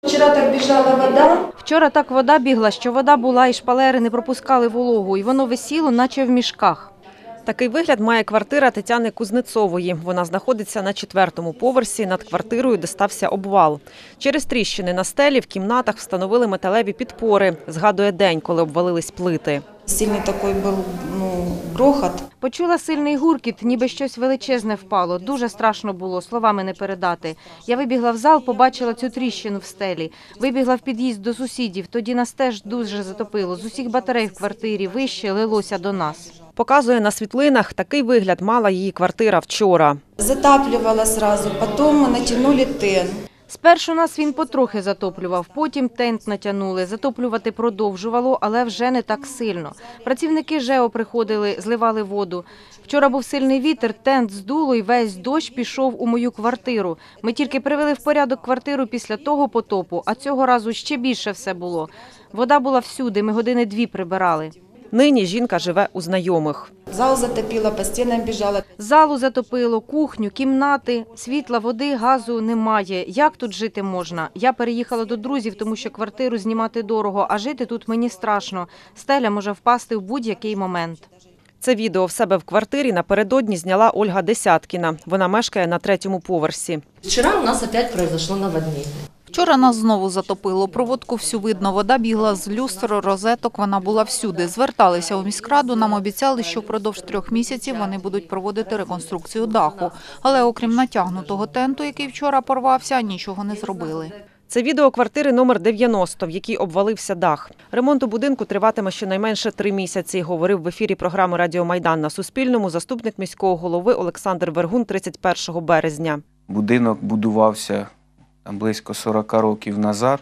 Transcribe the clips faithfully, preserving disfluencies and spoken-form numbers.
Вчора так біжала вода. Вчора так вода бігла, що вода була і шпалери не пропускали вологу, і воно висіло, наче в мішках. Такий вигляд має квартира Тетяни Кузнецової. Вона знаходиться на четвертому поверсі над квартирою, де стався обвал. Через тріщини на стелі в кімнатах встановили металеві підпори. Згадує день, коли обвалились плити. Сильний такий був ну, грохот. Почула сильний гуркіт, ніби щось величезне впало. Дуже страшно було, словами не передати. Я вибігла в зал, побачила цю тріщину в стелі. Вибігла в під'їзд до сусідів, тоді нас теж дуже затопило. З усіх батарей в квартирі вище лилося до нас. Показує на світлинах, такий вигляд мала її квартира вчора. Затаплювала одразу, потім натягнули тен. Спершу нас він потрохи затоплював, потім тент натягнули. Затоплювати продовжувало, але вже не так сильно. Працівники ЖЕО приходили, зливали воду. Вчора був сильний вітер, тент здуло і весь дощ пішов у мою квартиру. Ми тільки привели в порядок квартиру після того потопу, а цього разу ще більше все було. Вода була всюди, ми години дві прибирали. Нині жінка живе у знайомих. Зал затопило, по стінам біжала. Залу затопило, кухню, кімнати, світла, води, газу немає. Як тут жити можна? Я переїхала до друзів, тому що квартиру знімати дорого, а жити тут мені страшно. Стеля може впасти в будь-який момент. Це відео в себе в квартирі напередодні зняла Ольга Десяткіна. Вона мешкає на третьому поверсі. Вчора у нас опять произошло наводнение. Вчора нас знову затопило. Проводку всю видно. Вода бігла з люстр, розеток, вона була всюди. Зверталися у міськраду, нам обіцяли, що впродовж трьох місяців вони будуть проводити реконструкцію даху. Але окрім натягнутого тенту, який вчора порвався, нічого не зробили. Це відео квартири номер дев'яносто, в якій обвалився дах. Ремонт у будинку триватиме щонайменше три місяці, говорив в ефірі програми «Радіо Майдан» на Суспільному заступник міського голови Олександр Вергун тридцять першого березня. Будинок будувався там близько сорока років назад,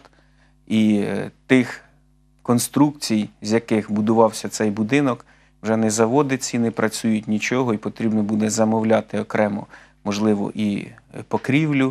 і тих конструкцій, з яких будувався цей будинок, вже не заводиться, не працюють нічого, і потрібно буде замовляти окремо, можливо, і покрівлю,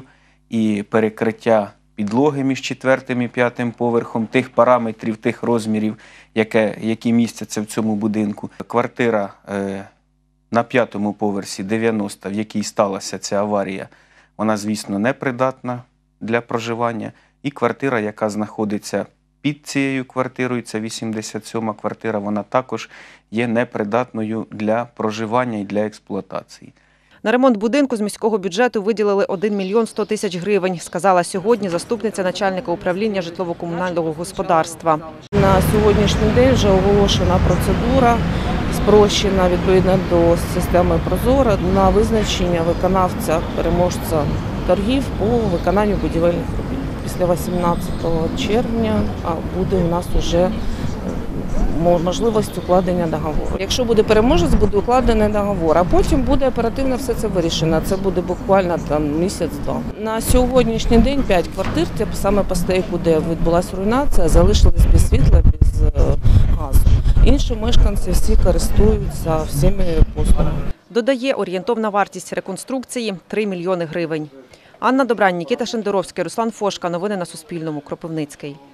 і перекриття підлоги між четвертим і п'ятим поверхом, тих параметрів, тих розмірів, яке, які містяться в цьому будинку. Квартира е, на п'ятому поверсі дев'яносто, в якій сталася ця аварія, вона, звісно, непридатна для проживання. І квартира, яка знаходиться під цією квартирою, це вісімдесят сьома квартира, вона також є непридатною для проживання і для експлуатації. На ремонт будинку з міського бюджету виділили один мільйон сто тисяч гривень, сказала сьогодні заступниця начальника управління житлово-комунального господарства. На сьогоднішній день вже оголошена процедура, спрощена відповідно до системи «Прозоро» на визначення виконавця, переможця торгів по виконанню будівельних робіт. Після вісімнадцятого червня буде у нас вже можливість укладення договору. Якщо буде переможець, буде укладений договор, а потім буде оперативно все це вирішено. Це буде буквально там місяць-два. На сьогоднішній день п'ять квартир, це саме по стейку, де відбулася руйнація, залишились без світла, без газу. Інші мешканці всі користуються всіми послугами. Додає, орієнтовна вартість реконструкції – три мільйони гривень. Анна Добрань, Нікіта Шендеровський, Руслан Фошка. Новини на Суспільному. Кропивницький.